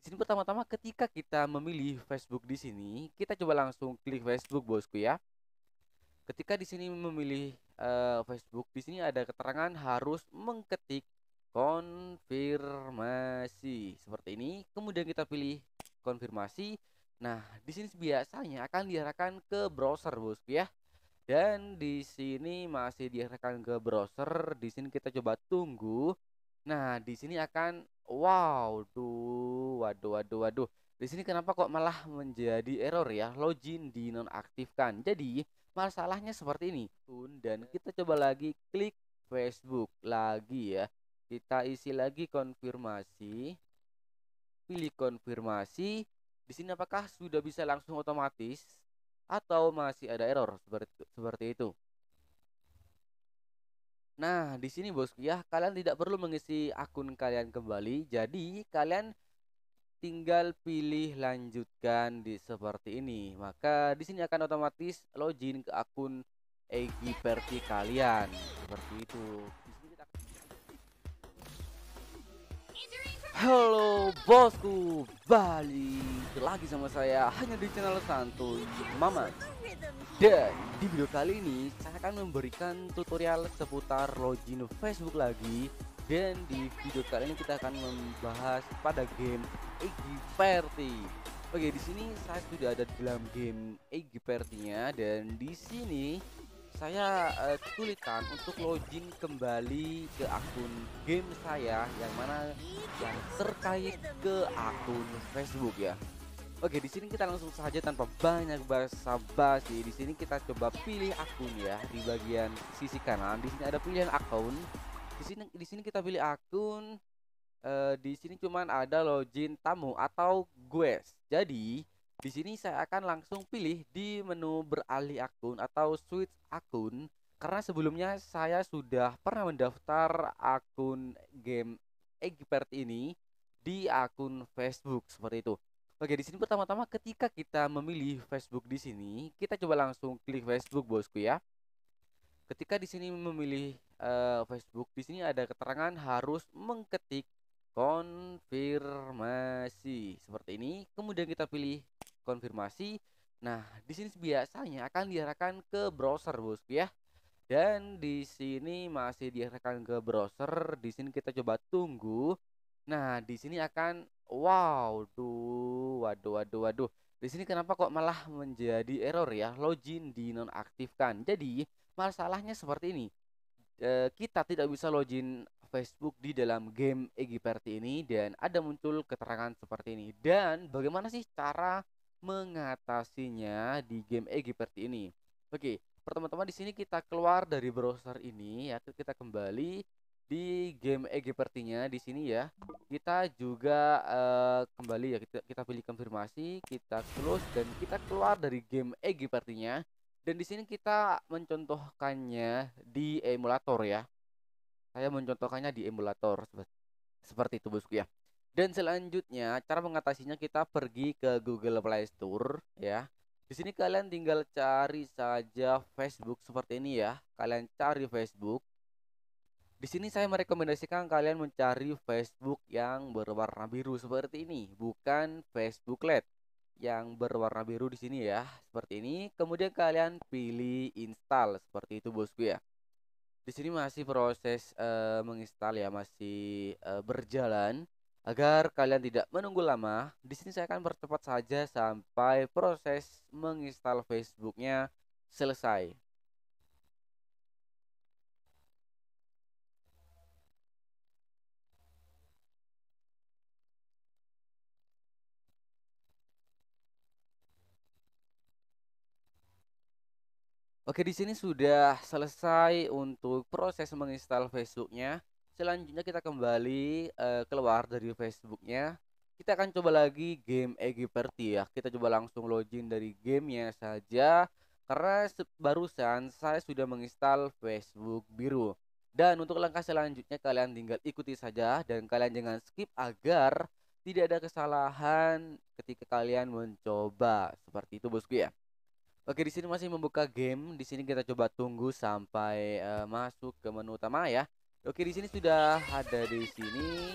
Di sini pertama-tama ketika kita memilih Facebook di sini, kita coba langsung klik Facebook, bosku ya. Ketika di sini memilih Facebook, di sini ada keterangan harus mengetik konfirmasi seperti ini. Kemudian kita pilih konfirmasi. Nah, di sini biasanya akan diarahkan ke browser, bosku ya. Dan di sini masih diarahkan ke browser. Di sini kita coba tunggu. Nah, di sini akan waduh, waduh. Di sini kenapa kok malah menjadi error ya? Login dinonaktifkan. Jadi, masalahnya seperti ini. Dan kita coba lagi klik Facebook lagi ya. Kita isi lagi konfirmasi, pilih konfirmasi. Di sini apakah sudah bisa langsung otomatis atau masih ada error seperti itu? Nah, di sini bosku ya, kalian tidak perlu mengisi akun kalian kembali. Jadi, kalian tinggal pilih lanjutkan di seperti ini. Maka di sini akan otomatis login ke akun Egiperti kalian. Seperti itu. Di sini kita Halo bosku, balik lagi sama saya hanya di channel Santuy Mama. Dan di video kali ini saya akan memberikan tutorial seputar login Facebook lagi. Dan di video kali ini kita akan membahas pada game Egiperti. Oke, di sini saya sudah ada di dalam game Egipertinya dan di sini saya kesulitan untuk login kembali ke akun game saya yang mana yang terkait ke akun Facebook ya. Oke, di sini kita langsung saja tanpa banyak basa-basi. Di sini kita coba pilih akun ya di bagian sisi kanan. Di sini ada pilihan akun. Di sini kita pilih akun. Di sini cuman ada login tamu atau guest. Jadi di sini saya akan langsung pilih di menu beralih akun atau switch akun karena sebelumnya saya sudah pernah mendaftar akun game Egbert ini di akun Facebook seperti itu. Oke, di sini pertama-tama ketika kita memilih Facebook di sini, kita coba langsung klik Facebook, bosku ya. Ketika di sini memilih Facebook, di sini ada keterangan harus mengetik konfirmasi seperti ini. Kemudian kita pilih konfirmasi. Nah, di sini biasanya akan diarahkan ke browser, bosku ya. Dan di sini masih diarahkan ke browser. Di sini kita coba tunggu. Nah, di sini akan waduh. Di sini kenapa kok malah menjadi error ya? Login dinonaktifkan. Jadi, masalahnya seperti ini. Kita tidak bisa login Facebook di dalam game Egiperti ini dan ada muncul keterangan seperti ini. Dan bagaimana sih cara mengatasinya di game Egiperti ini? Oke, pertama-tama di sini kita keluar dari browser ini ya, kita kembali di game Egipertinya di sini ya. Kita juga kembali ya, kita pilih konfirmasi, kita close dan kita keluar dari game Egipertinya. Dan di sini kita mencontohkannya di emulator ya. Saya mencontohkannya di emulator seperti itu, bosku ya. Dan selanjutnya cara mengatasinya kita pergi ke Google Play Store ya. Di sini kalian tinggal cari saja Facebook seperti ini ya. Kalian cari Facebook. Di sini saya merekomendasikan kalian mencari Facebook yang berwarna biru seperti ini, bukan Facebook LED yang berwarna biru di sini ya, seperti ini. Kemudian kalian pilih install seperti itu, bosku ya. Di sini masih proses menginstal ya, masih berjalan. Agar kalian tidak menunggu lama, di sini saya akan percepat saja sampai proses menginstal Facebooknya selesai. Oke, di sini sudah selesai untuk proses menginstal Facebooknya. Selanjutnya kita kembali keluar dari Facebooknya. Kita akan coba lagi game Egiperti ya. Kita coba langsung login dari gamenya saja. Karena barusan saya sudah menginstal Facebook biru. Dan untuk langkah selanjutnya kalian tinggal ikuti saja dan kalian jangan skip agar tidak ada kesalahan ketika kalian mencoba. Seperti itu, bosku ya. Oke, di sini masih membuka game. Di sini kita coba tunggu sampai masuk ke menu utama ya. Oke, di sini sudah ada di sini.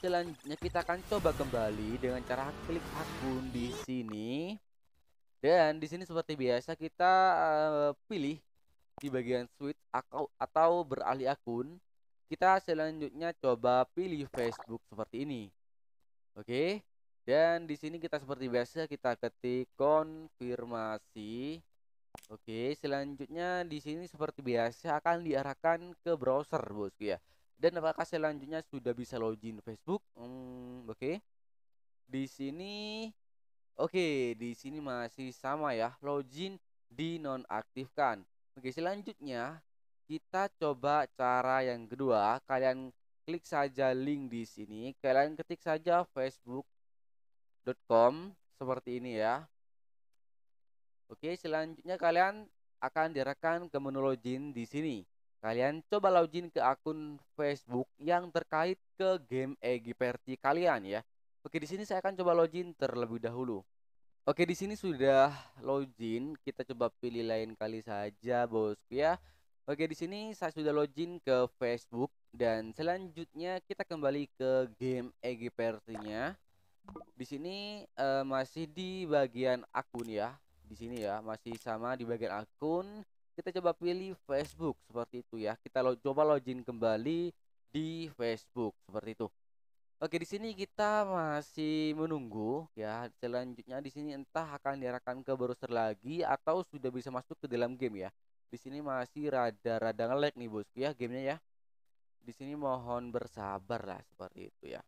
Selanjutnya kita akan coba kembali dengan cara klik akun di sini. Dan di sini seperti biasa kita pilih di bagian switch atau beralih akun. Kita selanjutnya coba pilih Facebook seperti ini. Oke. Dan di sini kita seperti biasa kita ketik konfirmasi. Oke, selanjutnya di sini seperti biasa akan diarahkan ke browser, bosku ya. Dan apakah selanjutnya sudah bisa login Facebook? Oke. Di sini di sini masih sama ya, login dinonaktifkan. Oke, selanjutnya kita coba cara yang kedua. Kalian klik saja link di sini. Kalian ketik saja facebook.com seperti ini ya. Oke, selanjutnya kalian akan diarahkan ke menu login di sini. Kalian coba login ke akun Facebook yang terkait ke game Eggy kalian ya. Oke, di sini saya akan coba login terlebih dahulu. Oke, di sini sudah login. Kita coba pilih lain kali saja, bosku ya. Oke, di sini saya sudah login ke Facebook dan selanjutnya kita kembali ke game Eggy nya. Di sini masih di bagian akun ya. Di sini ya, masih sama di bagian akun. Kita coba pilih Facebook seperti itu ya. Kita coba login kembali di Facebook seperti itu. Oke, di sini kita masih menunggu ya. Selanjutnya di sini entah akan diarahkan ke browser lagi atau sudah bisa masuk ke dalam game ya. Di sini masih rada-rada nge-lag nih, bosku ya, gamenya ya. Di sini mohon bersabar lah seperti itu ya.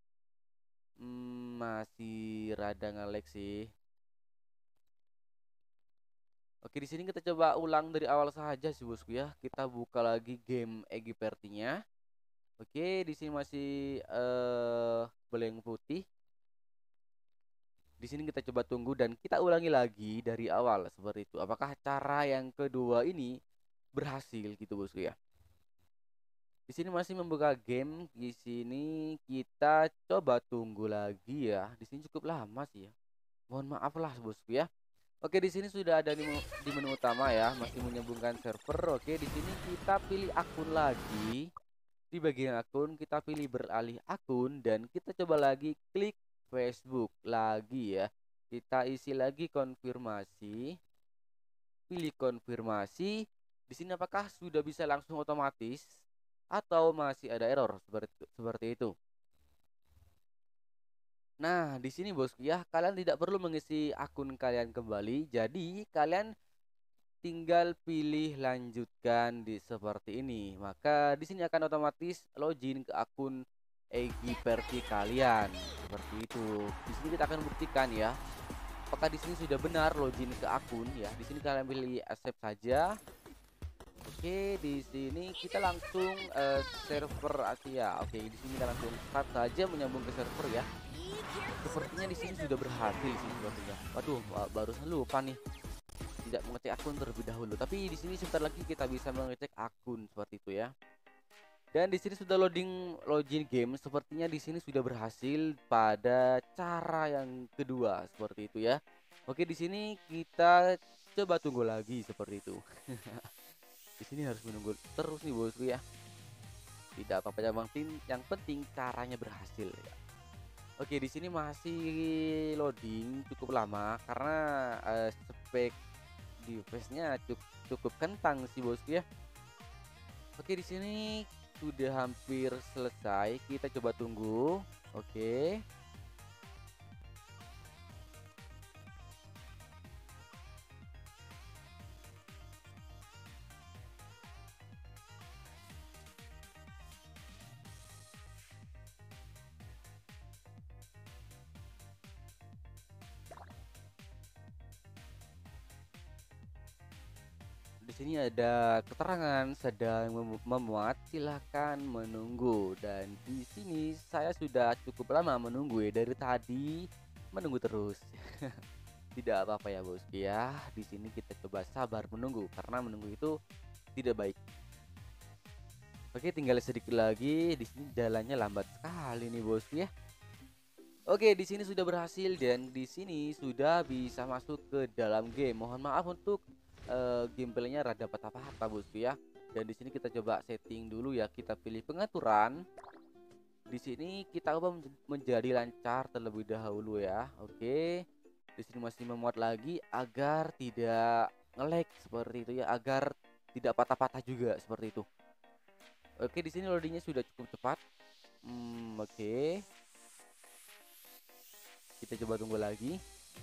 Masih rada nge-lag sih. Oke, di sini kita coba ulang dari awal saja sih, bosku ya. Kita buka lagi game Eggy nya. Oke, di sini masih blank putih. Di sini kita coba tunggu dan kita ulangi lagi dari awal seperti itu. Apakah cara yang kedua ini berhasil gitu, bosku ya? Di sini masih membuka game. Di sini kita coba tunggu lagi ya. Di sini cukup lama sih ya. Mohon maaf lah, bosku ya. Oke, di sini sudah ada di menu utama ya, masih menyambungkan server. Oke, di sini kita pilih akun lagi. Di bagian akun kita pilih beralih akun dan kita coba lagi klik Facebook lagi ya. Kita isi lagi konfirmasi. Pilih konfirmasi. Di sini apakah sudah bisa langsung otomatis atau masih ada error seperti itu? Nah, di sini bosku ya, kalian tidak perlu mengisi akun kalian kembali. Jadi, kalian tinggal pilih lanjutkan di seperti ini. Maka di sini akan otomatis login ke akun Eggy kalian. Seperti itu. Di sini kita akan buktikan ya. Apakah di sini sudah benar login ke akun ya. Di sini kalian pilih accept saja. Oke, di sini kita langsung server Asia. Oke, di sini kita langsung start saja menyambung ke server ya. Sepertinya di sini sudah berhasil sih sepertinya. Waduh, barusan lupa nih. Tidak mengecek akun terlebih dahulu. Tapi di sini sebentar lagi kita bisa mengecek akun seperti itu ya. Dan di sini sudah login game. Sepertinya di sini sudah berhasil pada cara yang kedua seperti itu ya. Oke, di sini kita coba tunggu lagi seperti itu. Di sini harus menunggu terus nih, bosku ya. Tidak apa-apa, yang penting caranya berhasil ya. Oke, di sini masih loading cukup lama karena spek device-nya cukup kentang sih, bosku ya. Oke, di sini sudah hampir selesai. Kita coba tunggu. Oke. Di sini ada keterangan sedang memuat, silahkan menunggu. Dan di sini saya sudah cukup lama menunggu ya, dari tadi menunggu terus. Tidak apa-apa ya, bosku ya. Di sini kita coba sabar menunggu karena menunggu itu tidak baik. Oke, tinggal sedikit lagi. Di sini jalannya lambat sekali nih, bosku ya. Oke, di sini sudah berhasil dan di sini sudah bisa masuk ke dalam game. Mohon maaf untuk gameplaynya rada patah-patah, bosku ya. Dan di sini kita coba setting dulu ya. Kita pilih pengaturan. di sini kita ubah menjadi lancar terlebih dahulu ya. Oke. Di sini masih memuat lagi agar tidak nge-lag seperti itu ya, agar tidak patah-patah juga seperti itu. Oke, di sini loadingnya sudah cukup cepat. Oke. Kita coba tunggu lagi.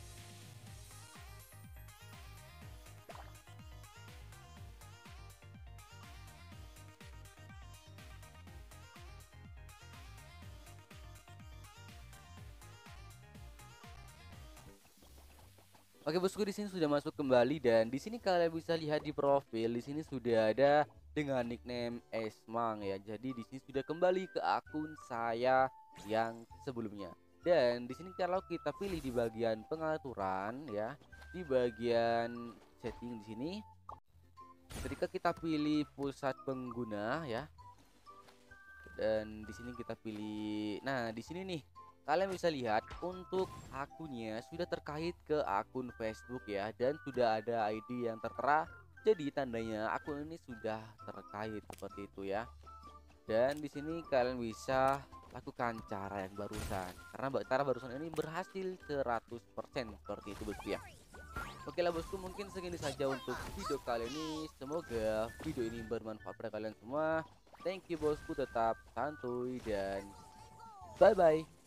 Oke bosku, di sini sudah masuk kembali dan di sini kalian bisa lihat di profil di sini sudah ada dengan nickname Esmang ya. Jadi di sini sudah kembali ke akun saya yang sebelumnya. Dan di sini kalau kita pilih di bagian pengaturan ya, di bagian setting di sini, ketika kita pilih pusat pengguna ya, dan di sini kita pilih, nah di sini nih kalian bisa lihat untuk akunnya sudah terkait ke akun Facebook ya, dan sudah ada ID yang tertera, jadi tandanya akun ini sudah terkait seperti itu ya. Dan di sini kalian bisa lakukan cara yang barusan, karena cara barusan ini berhasil 100% seperti itu bosku ya. Oke lah bosku, mungkin segini saja untuk video kali ini. Semoga video ini bermanfaat pada kalian semua. Thank you bosku, tetap santuy dan bye bye.